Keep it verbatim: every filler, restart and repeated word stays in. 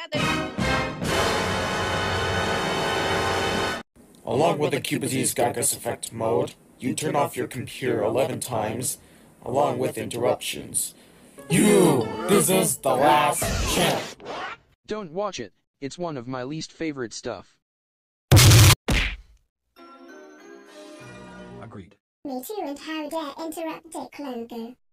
together. Along with the Q B Z's Gagas effect mode, you turn off your computer eleven times, along with interruptions. You! This is the last chance! Don't watch it, it's one of my least favorite stuff. Agreed. Me too, and how dare interrupt Dick Logo.